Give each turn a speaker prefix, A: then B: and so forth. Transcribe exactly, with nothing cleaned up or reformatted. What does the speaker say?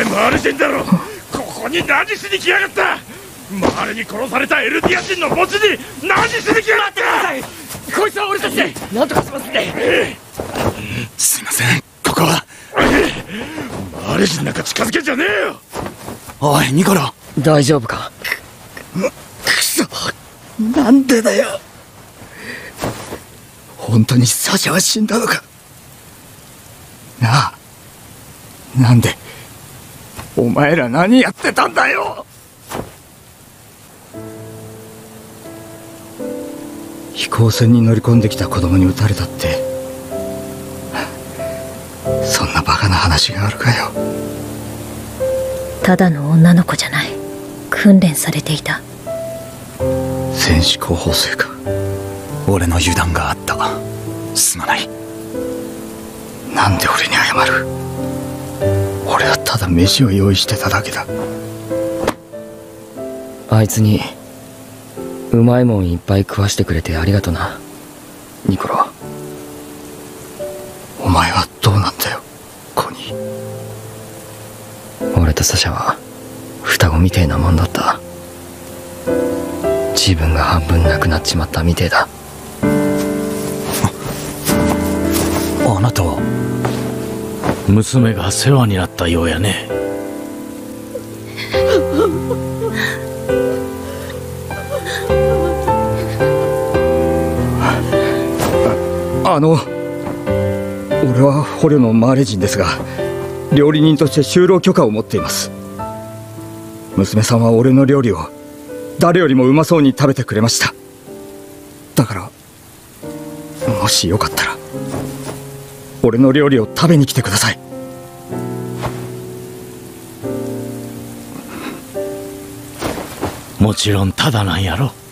A: 前マーレ人だろ。ここに何しに来やがった。マーレに殺されたエルディア人の墓地に何しに来やがった。待ってください。こいつは俺たちで何とかしますんで。
B: すいません、ここは。
A: マーレ人なんか近づけんじゃねえよ。
B: おいニコロ、
C: 大丈夫か。
B: くそ、なんでだよ。本当にサシャは死んだのか。なあ、なんでお前ら何やってたんだよ。飛行船に乗り込んできた子供に撃たれたって、そんなバカな話があるかよ。
D: ただの女の子じゃない。訓練されていた。
B: 戦士候補生か。俺の油断があった。すまない。なんで俺に謝る。俺はただ飯を用意してただけだ。
C: あいつにうまいもんいっぱい食わしてくれてありがとな、ニコロ。
B: お前はどうなんだよ、コニー。
C: 俺とサシャは双子みてえなもんだった。自分が半分なくなっちまったみてえだ。
B: あなたは。
A: 娘が世話になったようやね。
B: あの、俺は捕虜のマーレ人ですが、料理人として就労許可を持っています。娘さんは俺の料理を誰よりもうまそうに食べてくれました。だからもしよかったら俺の料理を食べに来てください。
A: もちろんただなんやろ。